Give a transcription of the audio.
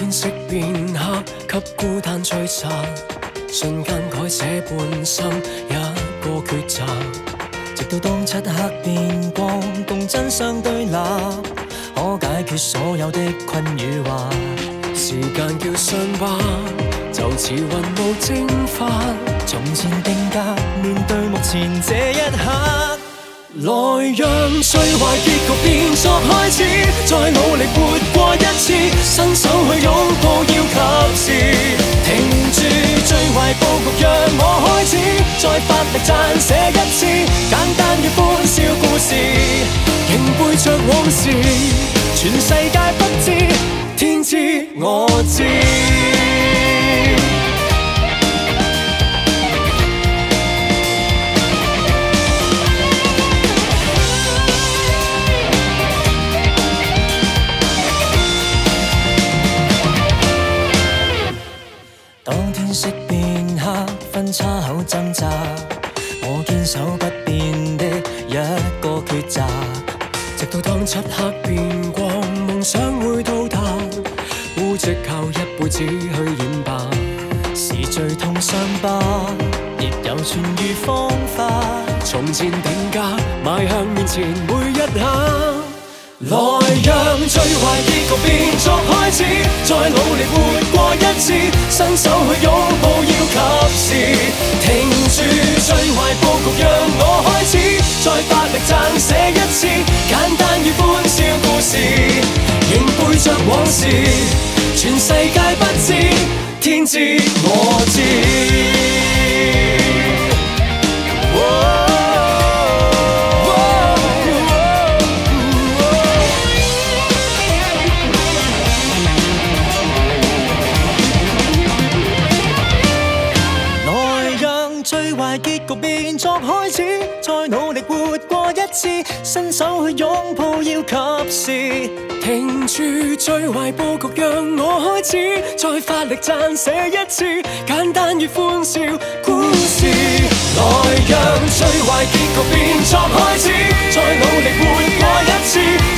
天色變黑，給孤單摧殘，瞬間改寫半生一個抉擇。直到當漆黑變光，共真相對立，可解決所有的困與惑。時間叫傷疤，就似雲霧蒸發。從前定格，面對目前這一刻。來讓最壞結局變作開始，再努力活過一次，伸手去擁抱要及時。停住最壞佈局，讓我開始，再發力撰寫一次，簡單與歡笑故事，仍背着往事，全世界不知，天知我知。當天色變黑，分叉口掙扎，我堅守不變的一個抉擇。直到當漆黑變光，夢想會到達，污跡靠一輩子去掩白。是最痛傷疤，亦有痊癒方法。從前定格，邁向面前每一刻。來讓最壞結局變作開始，再努力活過一次，伸手去擁抱要及時。停住最壞佈局，讓我開始，再發力撰寫一次，簡單與歡笑故事，仍背着往事，全世界不知，天知我知。最壞結局變作開始，再努力活過一次，伸手去擁抱要及時。停住最壞佈局，讓我開始，再發力撰寫一次，簡單與歡笑故事。來讓最壞結局變作開始，再努力活過一次。